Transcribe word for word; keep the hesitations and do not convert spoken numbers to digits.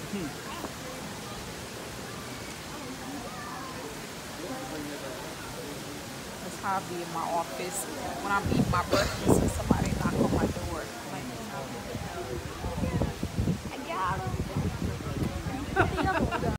That's how I be in my office when I'm eating my breakfast and somebody knock on my door. Like, I got 'em.